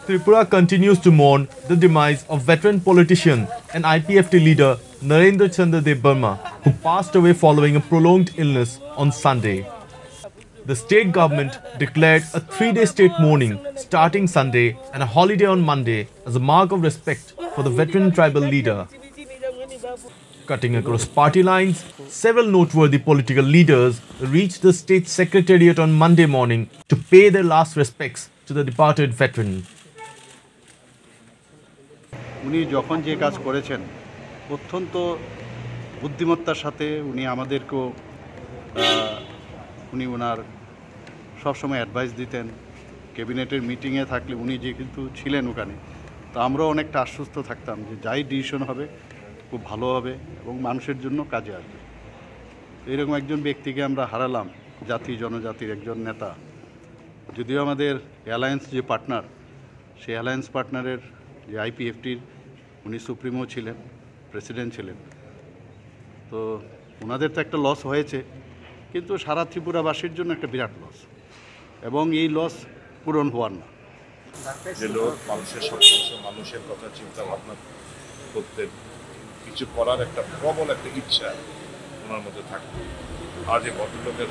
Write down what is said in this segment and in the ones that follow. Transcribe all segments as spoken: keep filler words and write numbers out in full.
Tripura continues to mourn the demise of veteran politician and I P F T leader Narendra Chandra Debbarma, who passed away following a prolonged illness on Sunday. The state government declared a three-day state mourning starting Sunday and a holiday on Monday as a mark of respect for the veteran tribal leader. Cutting across party lines, several noteworthy political leaders reached the state secretariat on Monday morning to pay their last respects to the departed veteran. উনি যখন যে কাজ করেছেন অত্যন্ত বুদ্ধিমত্তার সাথে উনি আমাদেরকেও উনি ওনার সবসময় অ্যাডভাইস দিতেন। ক্যাবিনেটের মিটিংয়ে থাকলে উনি যে কিন্তু ছিলেন ওখানে, তো আমরাও অনেকটা আশ্বস্ত থাকতাম যে যাই ডিসিশন হবে খুব ভালো হবে এবং মানুষের জন্য কাজে আসবে। এরকম একজন ব্যক্তিকে আমরা হারালাম, জাতি জনজাতির একজন নেতা। যদিও আমাদের অ্যালায়েন্স যে পার্টনার, সেই অ্যালায়েন্স পার্টনারের যে আইপিএফটির উনি সুপ্রিমো ছিলেন, প্রেসিডেন্ট ছিলেন, তো ওনাদের তো একটা লস হয়েছে, কিন্তু সারা ত্রিপুরাবাসীর জন্য একটা বিরাট লস এবং এই লস পূরণ হওয়ার না। যে লোক মানুষের সবসময় মানুষের কথা চিন্তা ভাবনা করতে কিছু করার একটা প্রবল একটা ইচ্ছা ওনার মধ্যে থাকবে। আজ এই ভদ্রলোকের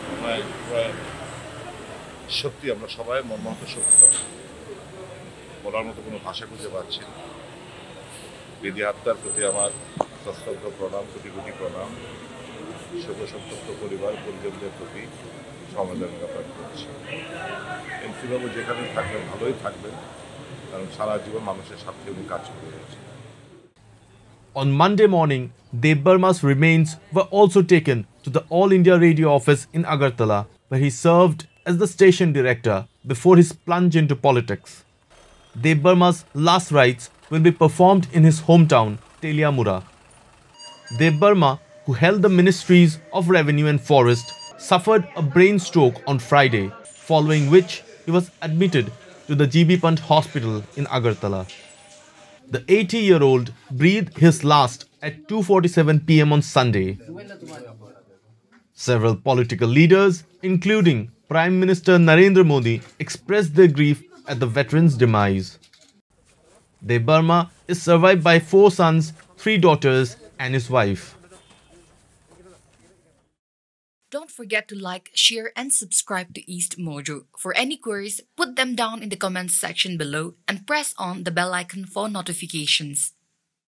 সত্যি আমরা সবাই মর্মাহত সত্যি বলার মতো কোনো ভাষা খুঁজে পাচ্ছি না। বিধি হত্যার প্রতি আমার সস্তব্ধ প্রণাম, কোটি কোটি প্রণাম। শোক সন্তপ্ত পরিবার পরিজনদের প্রতি সমবেদনা জ্ঞাপন করছি। এমসিবাবু যেখানে থাকবেন ভালোই থাকবেন, কারণ সারা জীবন মানুষের স্বার্থে উনি কাজ করে গেছেন। On Monday morning, Debbarma's remains were also taken to the All India Radio office in Agartala, where he served as the station director before his plunge into politics. Debbarma's last rites will be performed in his hometown, Teliamura. Debbarma, who held the ministries of Revenue and Forest, suffered a brain stroke on Friday, following which he was admitted to the G B Pant Hospital in Agartala. The eighty-year-old breathed his last at two forty-seven p m on Sunday. Several political leaders, including Prime Minister Narendra Modi, expressed their grief at the veteran's demise. Debbarma is survived by four sons, three daughters and his wife. Don't forget to like, share and subscribe to East Mojo. For any queries, put them down in the comments section below and press on the bell icon for notifications.